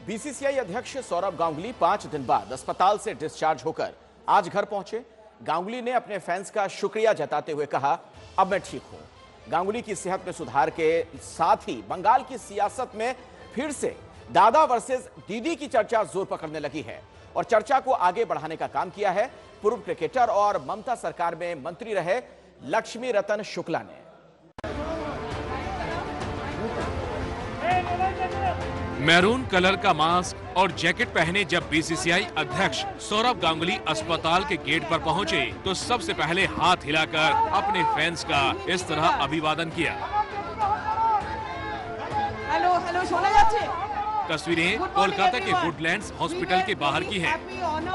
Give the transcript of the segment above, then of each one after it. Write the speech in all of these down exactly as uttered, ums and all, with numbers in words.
BCCI अध्यक्ष सौरव गांगुली पांच दिन बाद अस्पताल से डिस्चार्ज होकर आज घर पहुंचे। गांगुली ने अपने फैंस का शुक्रिया जताते हुए कहा, अब मैं ठीक हूं। गांगुली की सेहत में सुधार के साथ ही बंगाल की सियासत में फिर से दादा वर्सेस दीदी की चर्चा जोर पकड़ने लगी है और चर्चा को आगे बढ़ाने का काम किया है पूर्व क्रिकेटर और ममता सरकार में मंत्री रहे लक्ष्मी रतन शुक्ला ने। मैरून कलर का मास्क और जैकेट पहने जब बीसीसीआई अध्यक्ष सौरव गांगुली अस्पताल के गेट पर पहुंचे तो सबसे पहले हाथ हिलाकर अपने फैंस का इस तरह अभिवादन किया। हेलो हेलो सुना जाच्छे। तस्वीरें कोलकाता के वुडलैंड्स हॉस्पिटल के बाहर की हैं।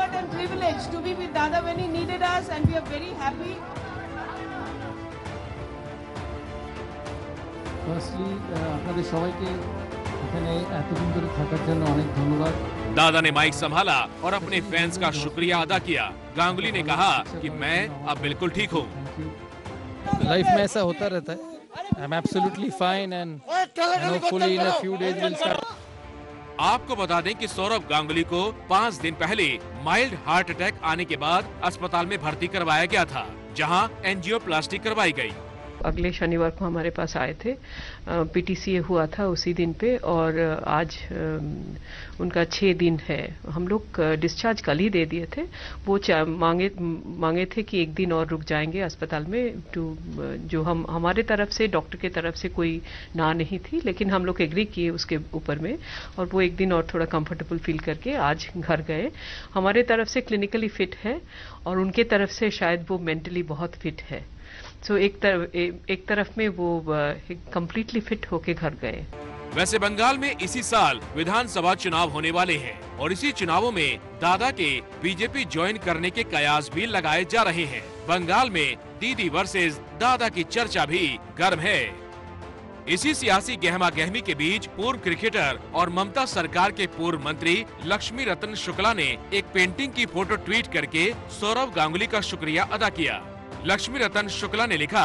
दादा ने माइक संभाला और अपने फैंस का शुक्रिया अदा किया। गांगुली ने कहा कि मैं अब बिल्कुल ठीक हूँ। लाइफ में ऐसा होता रहता है। I'm absolutely fine and hopefully in a few days we'll start. आपको बता दें कि सौरव गांगुली को पाँच दिन पहले माइल्ड हार्ट अटैक आने के बाद अस्पताल में भर्ती करवाया गया था, जहां एंजियोप्लास्टी करवाई गई। अगले शनिवार को हमारे पास आए थे। पीटीसीए हुआ था उसी दिन पे और आज उनका छः दिन है। हम लोग डिस्चार्ज कल ही दे दिए थे। वो मांगे मांगे थे कि एक दिन और रुक जाएंगे अस्पताल में। टू जो हम हमारे तरफ से डॉक्टर के तरफ से कोई ना नहीं थी, लेकिन हम लोग एग्री किए उसके ऊपर में और वो एक दिन और थोड़ा कंफर्टेबल फील करके आज घर गए। हमारे तरफ से क्लिनिकली फिट है और उनके तरफ से शायद वो मेंटली बहुत फिट है। सो so, एक तरफ एक तरफ में वो कंप्लीटली फिट होके घर गए। वैसे बंगाल में इसी साल विधानसभा चुनाव होने वाले हैं और इसी चुनावों में दादा के बीजेपी ज्वाइन करने के कयास भी लगाए जा रहे हैं। बंगाल में दीदी वर्सेस दादा की चर्चा भी गर्म है। इसी सियासी गहमा गहमी के बीच पूर्व क्रिकेटर और ममता सरकार के पूर्व मंत्री लक्ष्मी रतन शुक्ला ने एक पेंटिंग की फोटो ट्वीट करके सौरव गांगुली का शुक्रिया अदा किया। लक्ष्मी रतन शुक्ला ने लिखा,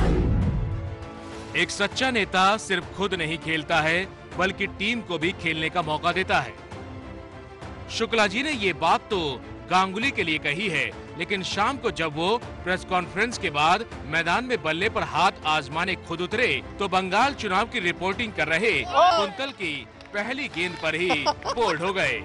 एक सच्चा नेता सिर्फ खुद नहीं खेलता है बल्कि टीम को भी खेलने का मौका देता है। शुक्ला जी ने ये बात तो गांगुली के लिए कही है, लेकिन शाम को जब वो प्रेस कॉन्फ्रेंस के बाद मैदान में बल्ले पर हाथ आजमाने खुद उतरे तो बंगाल चुनाव की रिपोर्टिंग कर रहे कुंतल की पहली गेंद पर ही बोल्ड हो गए।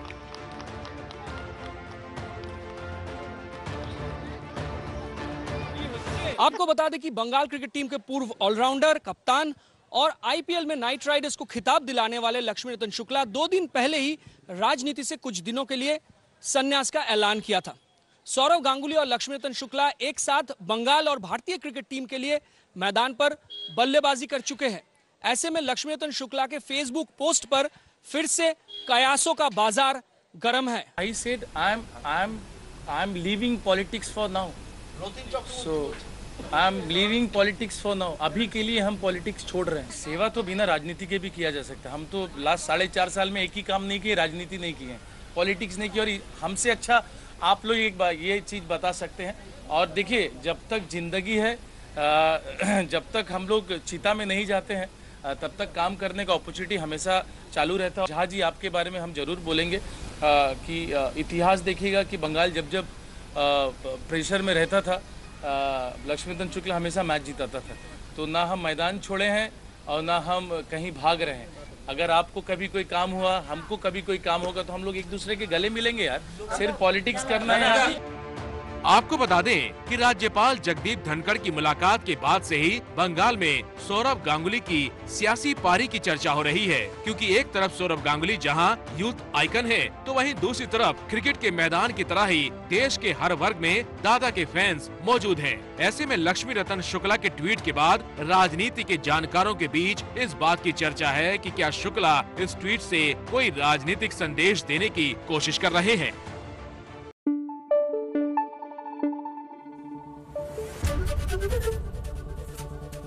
आपको बता दें कि बंगाल क्रिकेट टीम के पूर्व ऑलराउंडर, कप्तान और आईपीएल में नाइट राइडर्स को खिताब दिलाने वाले लक्ष्मी रतन शुक्ला दो दिन पहले ही राजनीति से कुछ दिनों के लिए संन्यास का ऐलान किया था। सौरव गांगुली और लक्ष्मी रतन शुक्ला एक साथ बंगाल और भारतीय क्रिकेट टीम के लिए मैदान पर बल्लेबाजी कर चुके हैं। ऐसे में लक्ष्मी रतन शुक्ला के फेसबुक पोस्ट पर फिर से कयासों का बाजार गर्म है। I said I'm I'm I'm leaving politics for now. So I'm leaving politics for now. अभी के लिए हम पॉलिटिक्स छोड़ रहे हैं। सेवा तो बिना राजनीति के भी किया जा सकता है। हम तो लास्ट साढ़े चार साल में एक ही काम नहीं किए, राजनीति नहीं की है, पॉलिटिक्स नहीं की। और हमसे अच्छा आप लोग एक बार ये चीज़ बता सकते हैं। और देखिए, जब तक जिंदगी है, जब तक हम लोग चिता में नहीं जाते हैं, तब तक काम करने का अपॉर्चुनिटी हमेशा चालू रहता है। जहाँ जी आपके बारे में हम जरूर बोलेंगे कि इतिहास देखिएगा कि बंगाल जब जब प्रेशर में रहता था, लक्ष्मी रतन शुक्ला हमेशा मैच जीताता था। तो ना हम मैदान छोड़े हैं और ना हम कहीं भाग रहे हैं। अगर आपको कभी कोई काम हुआ, हमको कभी कोई काम होगा, तो हम लोग एक दूसरे के गले मिलेंगे यार। सिर्फ पॉलिटिक्स करना है। आपको बता दें कि राज्यपाल जगदीप धनखड़ की मुलाकात के बाद से ही बंगाल में सौरव गांगुली की सियासी पारी की चर्चा हो रही है, क्योंकि एक तरफ सौरव गांगुली जहां यूथ आइकन है, तो वहीं दूसरी तरफ क्रिकेट के मैदान की तरह ही देश के हर वर्ग में दादा के फैंस मौजूद हैं। ऐसे में लक्ष्मी रतन शुक्ला के ट्वीट के बाद राजनीति के जानकारों के बीच इस बात की चर्चा है कि क्या शुक्ला इस ट्वीट से कोई राजनीतिक संदेश देने की कोशिश कर रहे हैं।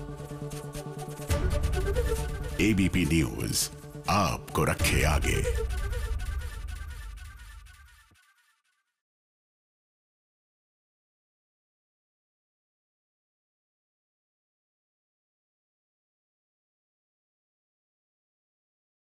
एबीपी न्यूज आपको रखे आगे।